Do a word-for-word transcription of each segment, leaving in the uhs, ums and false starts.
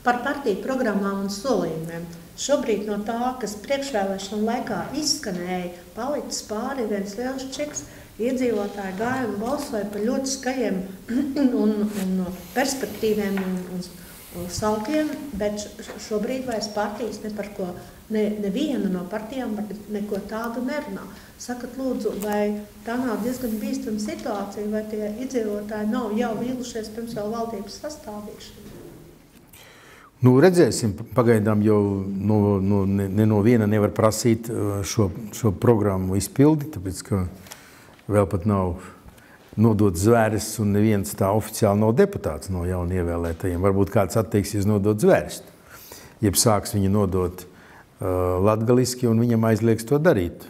Par partiju programmām un solījumiem. Šobrīd no tā, kas priekšvēlēšana laikā izskanēja, palicis pāri viens liels čiks. Iedzīvotāji gāja un balsoja par ļoti skaļiem un, un perspektīviem un, un, un salkiem, bet šobrīd vairs partijas ne par ko, ne, neviena no partijām neko tādu nerunā. Sakat, lūdzu, vai tā nav diezgan bīstama situācija, vai tie iedzīvotāji nav jau vīlušies pirms vēl valdības sastādīšana? Nu, redzēsim, pagaidām jau no, no, ne, ne no viena nevar prasīt šo, šo programmu izpildi, tāpēc, ka vēl pat nav nodot zvēres un neviens tā oficiāli nav deputāts no jauni ievēlētajiem. Varbūt kāds atteiksies nodot zvērstu, jeb sāks viņu nodot uh, latgaliski un viņam aizliegs to darīt.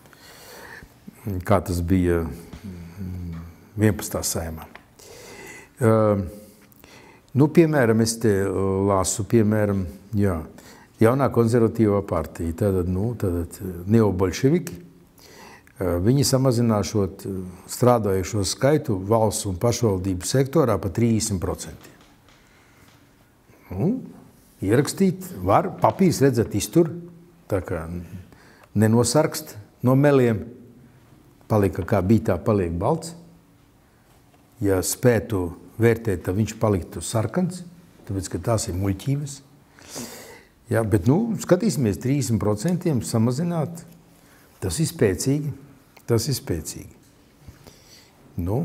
Kā tas bija vienpadsmitā saimā. Uh, nu, piemēram, es te lasu, piemēram, jā, jaunā konservatīvā partija, tātad, nu, tātad neobolševiki, viņi samazināšot strādājušo skaitu valsts un pašvaldību sektorā pa trīsdesmit procentiem. Nu, ierakstīt var, papīrs redzat iztur, tā kā nenosarkst no meliem, palika kā bija, tā paliek balts. Ja spētu vērtēt, tad viņš paliktu sarkans, tāpēc, ka tās ir muļķības. Jā, bet, nu, skatīsimies trīsdesmit procentiem samazināt, tas ir spēcīgi, tas ir spēcīgi. Nu,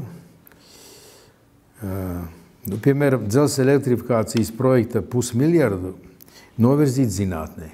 uh, nu piemēram, dzelzceļa elektrifikācijas projekta pusmiljardu novirzīt zinātnē.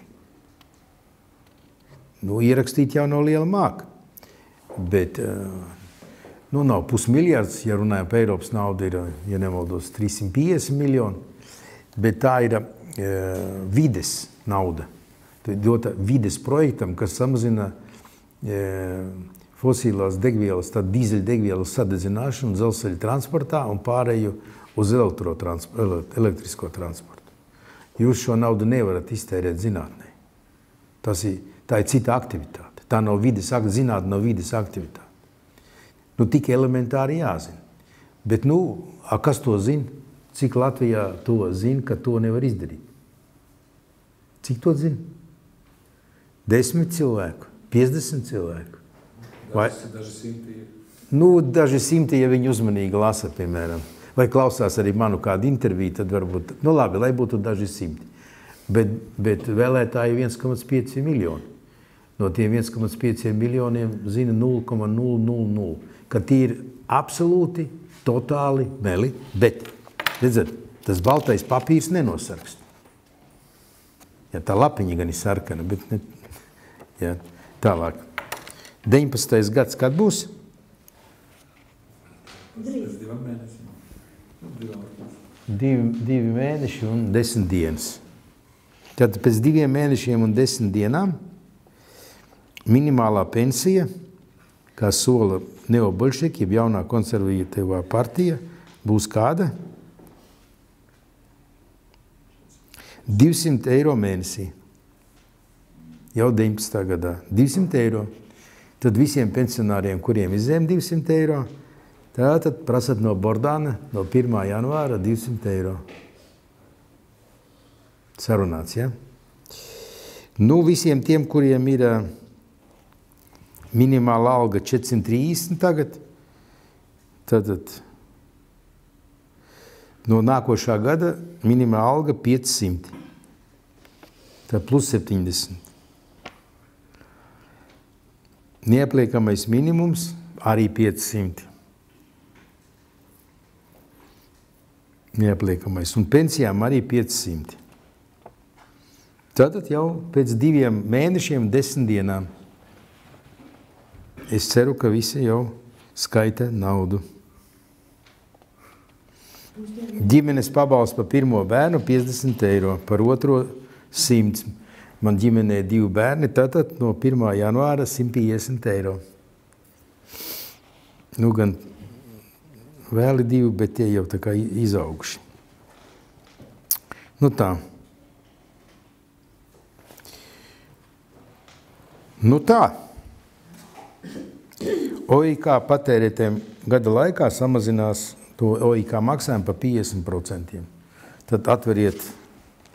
Nu, ierakstīt jau no liela māka. Bet, nu, nav pusmiljards, ja runājam par Eiropas naudu, ir, ja nemaldos, trīs simt piecdesmit miljoni, bet tā ir e, vides nauda. Tā ir dota vides projektam, kas samazina e, fosilās degvielas, tad dīzeļdegvielas sadedzināšanu dzelzceļa transportā un pārēju uz elektrisko transportu. Jūs šo naudu nevarat iztērēt zinātnē. Tas ir, tā ir cita aktivitāte. Tā nav vides, zinātne nav vides aktivitāte. Nu, tik elementāri jāzina. Bet, nu, a, kas to zina? Cik Latvijā to zina, ka to nevar izdarīt? Cik to zina? Desmit cilvēku, piecdesmit cilvēku. Vai? Daži simti. Nu, daži simti, ja viņi uzmanīgi lasa, piemēram. Vai klausās arī manu kādu interviju, tad varbūt, nu labi, lai būtu daži simti. Bet, bet vēlētāji viens komats pieci miljoni. No tiem viens komats pieci miljoniem zina nulle komats nulle nulle nulle, ka tie ir absolūti, totāli meli, bet, redzat, tas baltais papīrs nenosarkst. Ja, tā lapiņa gan ir sarkana, bet ne, ja, tālāk. deviņpadsmitais gads, kad būs? Pēc divām mēnešiem. Divi, divi mēneši un desmit dienas. Tad pēc diviem mēnešiem un desmit dienām minimālā pensija, kā sola neobolševiki, jeb jaunā konservatīvā partija, būs kāda? divsimt eiro mēnesī. Jau deviņpadsmitā gadā. divsimt eiro. Tad visiem pensionāriem, kuriem ir zem divsimt eiro, tātad prasat no Bordāna no pirmā janvāra divsimt eiro. Sarunāts, ja? Nu, visiem tiem, kuriem ir minimāla alga četrsimt trīsdesmit tagad, tad no nākošā gada minimāla alga piecsimt. Tad plus septiņdesmit. Neapliekamais minimums arī piecsimt. Neapliekamais. Un pensijām arī piecsimt. Tātad jau pēc diviem mēnešiem, desmit dienām. Es ceru, ka visi jau skaita naudu. Ģimenes pabalsts par pirmo bērnu piecdesmit eiro, par otro simts. Man ģimenē divi bērni, tātad no pirmā janvāra simt piecdesmit eiro. Nu, gan vēli divi, bet tie jau tā kā izauguši. Nu tā. Nu tā. O I K patērētiem gada laikā samazinās to O I K maksājumu par piecdesmit procentiem. Tad atveriet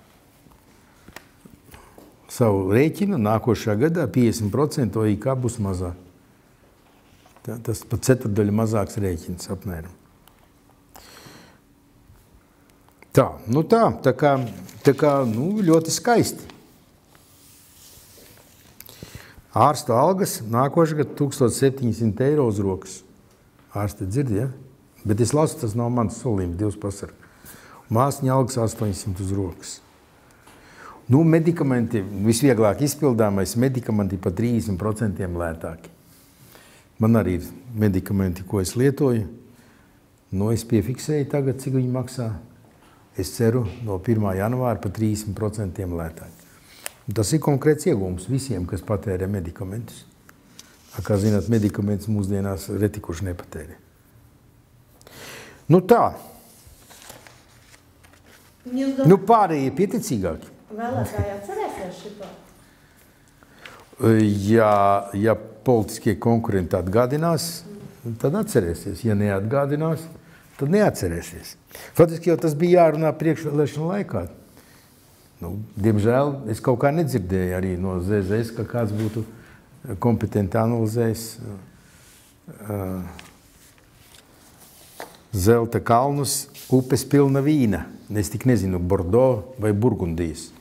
savu rēķinu, nākošajā gadā piecdesmit procenti O I K būs mazāk. Tā, tas pat ceturdaļa mazāks rēķins apmēram. Tā, nu tā, tā kā, tā kā nu, ļoti skaisti. Ārsta algas nākošajā gadā tūkstoš septiņsimt eiro uz rokas. Ārste dzird, ja? Bet es lasu, tas nav mans solījums, Dievs pasarg. Māsņa algas astoņsimt uz rokas. Nu, medikamenti, visvieglāk izpildāmais medikamenti pa trīsdesmit procentiem lētāki. Man arī ir medikamenti, ko es lietoju. Nu, es piefiksēju tagad, cik viņi maksā. Es ceru, no pirmā janvāra pa trīsdesmit procentiem lētāk. Tas ir konkrēts iegūms visiem, kas patērē medikamentus. Kā zināt, medikamentus mūsdienās retikuši nepatērē. Nu tā. Nu pārējie pieticīgāki. Vēlētāji atcerēsies šito? Ja, ja politiskie konkurenti atgādinās, tad atcerēsies. Ja neatgādinās, tad neatcerēsies. Faktiski jau tas bija jārunā priekšvēlēšanu laikā. Nu, diemžēl es kaut kā nedzirdēju arī no Z Z S, ka kāds būtu kompetenti analizējis uh, zelta kalnus, upes pilna vīna. Es tik nezinu, Bordeaux vai Burgundijas.